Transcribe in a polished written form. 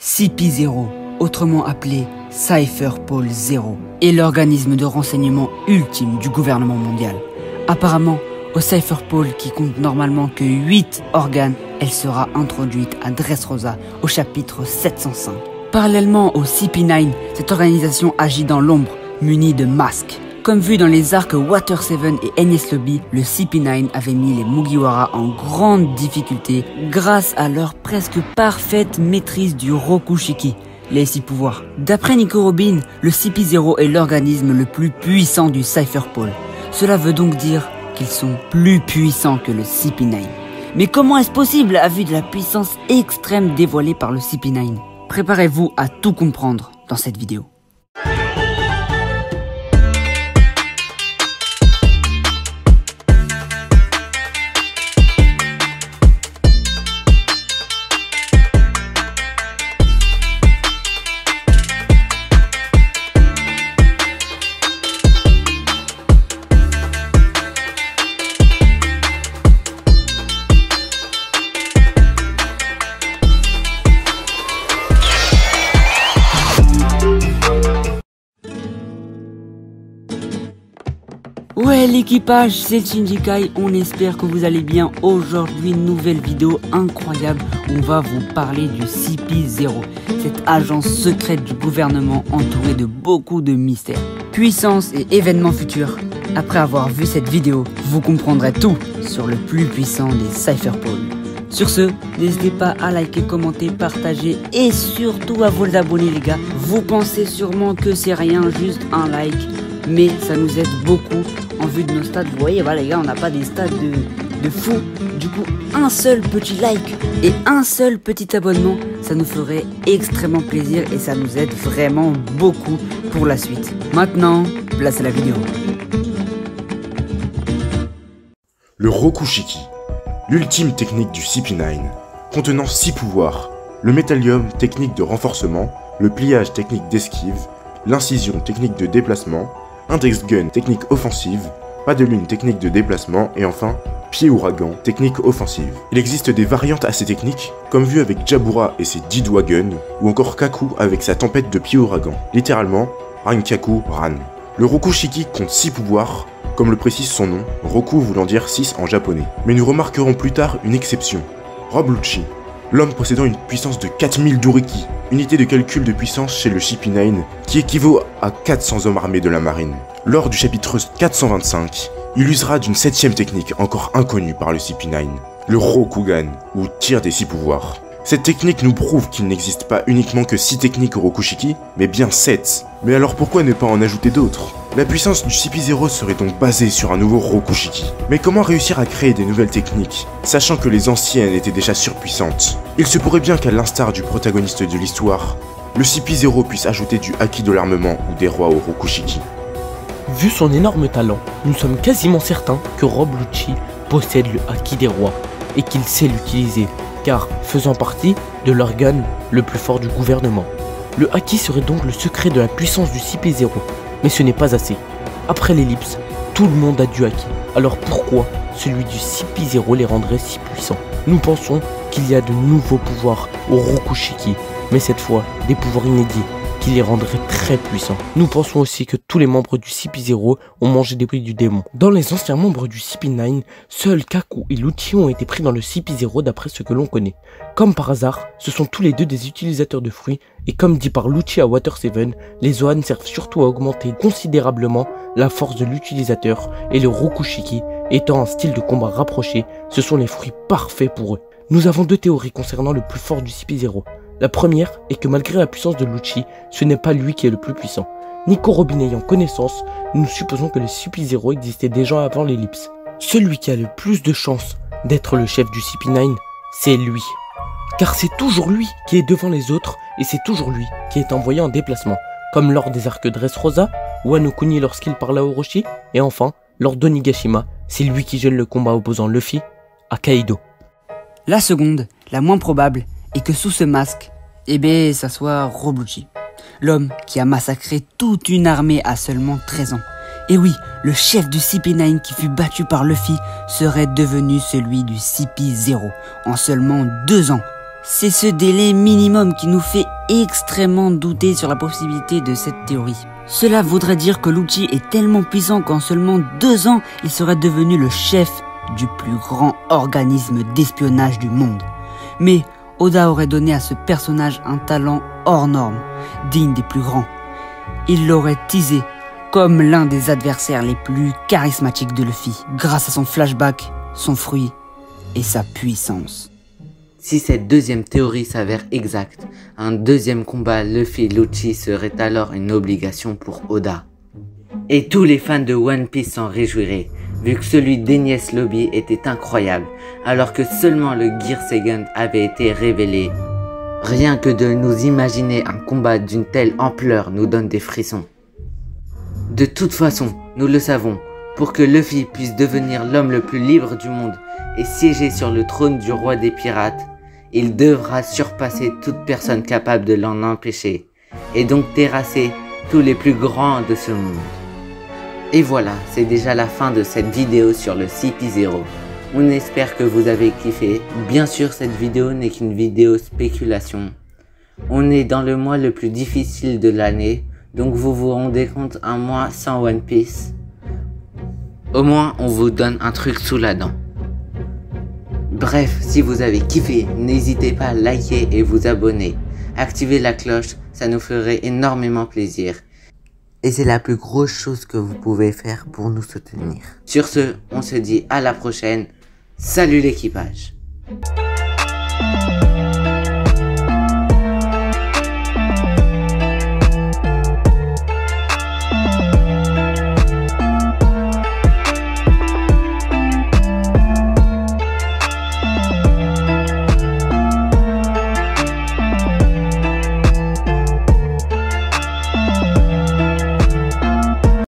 CP0, autrement appelé Cypher Pol 0, est l'organisme de renseignement ultime du gouvernement mondial. Apparemment, au Cypher Pol, qui compte normalement que 8 organes, elle sera introduite à Dressrosa au chapitre 705. Parallèlement au CP9, cette organisation agit dans l'ombre, munie de masques. Comme vu dans les arcs Water 7 et Enies Lobby, le CP9 avait mis les Mugiwara en grande difficulté grâce à leur presque parfaite maîtrise du Rokushiki, les 6 pouvoirs. D'après Nico Robin, le CP0 est l'organisme le plus puissant du Cypher Pol. Cela veut donc dire qu'ils sont plus puissants que le CP9. Mais comment est-ce possible à vue de la puissance extrême dévoilée par le CP9? Préparez-vous à tout comprendre dans cette vidéo. Ouais l'équipage, c'est Shinjikai, on espère que vous allez bien. Aujourd'hui, nouvelle vidéo incroyable, on va vous parler du CP0, cette agence secrète du gouvernement entourée de beaucoup de mystères, puissance et événements futurs. Après avoir vu cette vidéo, vous comprendrez tout sur le plus puissant des Cypher Pol. Sur ce, n'hésitez pas à liker, commenter, partager et surtout à vous abonner les gars. Vous pensez sûrement que c'est rien, juste un like, mais ça nous aide beaucoup en vue de nos stats. Vous voyez, voilà les gars, on n'a pas des stats de fou. Du coup, un seul petit like et un seul petit abonnement, ça nous ferait extrêmement plaisir et ça nous aide vraiment beaucoup pour la suite. Maintenant, place à la vidéo. Le Rokushiki, l'ultime technique du CP9, contenant 6 pouvoirs. Le métallium, technique de renforcement, le pliage, technique d'esquive, l'incision, technique de déplacement, Index Gun, technique offensive, Pas de lune, technique de déplacement, et enfin, Pied ouragan, technique offensive. Il existe des variantes à ces techniques, comme vu avec Jabura et ses Didwa Gun, ou encore Kaku avec sa tempête de pied ouragan, littéralement, Rankaku Ran. Le Rokushiki compte 6 pouvoirs, comme le précise son nom, Roku voulant dire 6 en japonais. Mais nous remarquerons plus tard une exception, Rob Lucci, l'homme possédant une puissance de 4000 Duriki, unité de calcul de puissance chez le CP9, qui équivaut à 400 hommes armés de la marine. Lors du chapitre 425, il usera d'une 7ème technique encore inconnue par le CP9, le Rokugan, ou tir des 6 pouvoirs. Cette technique nous prouve qu'il n'existe pas uniquement que 6 techniques au Rokushiki, mais bien 7. Mais alors pourquoi ne pas en ajouter d'autres? La puissance du CP0 serait donc basée sur un nouveau Rokushiki. Mais comment réussir à créer des nouvelles techniques, sachant que les anciennes étaient déjà surpuissantes? Il se pourrait bien qu'à l'instar du protagoniste de l'histoire, le CP0 puisse ajouter du Haki de l'armement ou des rois au Rokushiki. Vu son énorme talent, nous sommes quasiment certains que Rob Lucci possède le Haki des rois et qu'il sait l'utiliser, car faisant partie de l'organe le plus fort du gouvernement. Le Haki serait donc le secret de la puissance du CP0, mais ce n'est pas assez. Après l'ellipse, tout le monde a du Haki, alors pourquoi celui du CP0 les rendrait si puissants? Nous pensons qu'il y a de nouveaux pouvoirs au Rokushiki, mais cette fois des pouvoirs inédits qui les rendraient très puissants. Nous pensons aussi que tous les membres du CP0 ont mangé des fruits du démon. Dans les anciens membres du CP9, seuls Kaku et Lucci ont été pris dans le CP0 d'après ce que l'on connaît. Comme par hasard, ce sont tous les deux des utilisateurs de fruits, et comme dit par Lucci à Water 7, les Zoan servent surtout à augmenter considérablement la force de l'utilisateur, et le Rokushiki, étant un style de combat rapproché, ce sont les fruits parfaits pour eux. Nous avons 2 théories concernant le plus fort du CP0. La première est que malgré la puissance de Lucci, ce n'est pas lui qui est le plus puissant. Nico Robin ayant connaissance, nous supposons que le CP0 existait déjà avant l'ellipse. Celui qui a le plus de chances d'être le chef du CP9, c'est lui. Car c'est toujours lui qui est devant les autres et c'est toujours lui qui est envoyé en déplacement, comme lors des arcs Dressrosa, Wano Kuni lorsqu'il parle à Orochi, et enfin, lors d'Onigashima, c'est lui qui gêne le combat opposant Luffy à Kaido. La seconde, la moins probable, est que sous ce masque, ça soit Rob Lucci, l'homme qui a massacré toute une armée à seulement 13 ans. Et oui, le chef du CP9 qui fut battu par Luffy serait devenu celui du CP0 en seulement 2 ans. C'est ce délai minimum qui nous fait extrêmement douter sur la possibilité de cette théorie. Cela voudrait dire que Lucci est tellement puissant qu'en seulement 2 ans, il serait devenu le chef du plus grand organisme d'espionnage du monde. Mais Oda aurait donné à ce personnage un talent hors norme, digne des plus grands. Il l'aurait teasé comme l'un des adversaires les plus charismatiques de Luffy, grâce à son flashback, son fruit et sa puissance. Si cette deuxième théorie s'avère exacte, un deuxième combat Luffy-Lucci serait alors une obligation pour Oda. Et tous les fans de One Piece s'en réjouiraient, vu que celui d'Enies Lobby était incroyable, alors que seulement le Gear Second avait été révélé. Rien que de nous imaginer un combat d'une telle ampleur nous donne des frissons. De toute façon, nous le savons, pour que Luffy puisse devenir l'homme le plus libre du monde et siéger sur le trône du roi des pirates, il devra surpasser toute personne capable de l'en empêcher, et donc terrasser tous les plus grands de ce monde. Et voilà, c'est déjà la fin de cette vidéo sur le CP0. On espère que vous avez kiffé. Bien sûr, cette vidéo n'est qu'une vidéo spéculation. On est dans le mois le plus difficile de l'année, donc vous vous rendez compte, un mois sans One Piece. Au moins, on vous donne un truc sous la dent. Bref, si vous avez kiffé, n'hésitez pas à liker et vous abonner. Activez la cloche, ça nous ferait énormément plaisir. Et c'est la plus grosse chose que vous pouvez faire pour nous soutenir. Sur ce, on se dit à la prochaine. Salut l'équipage!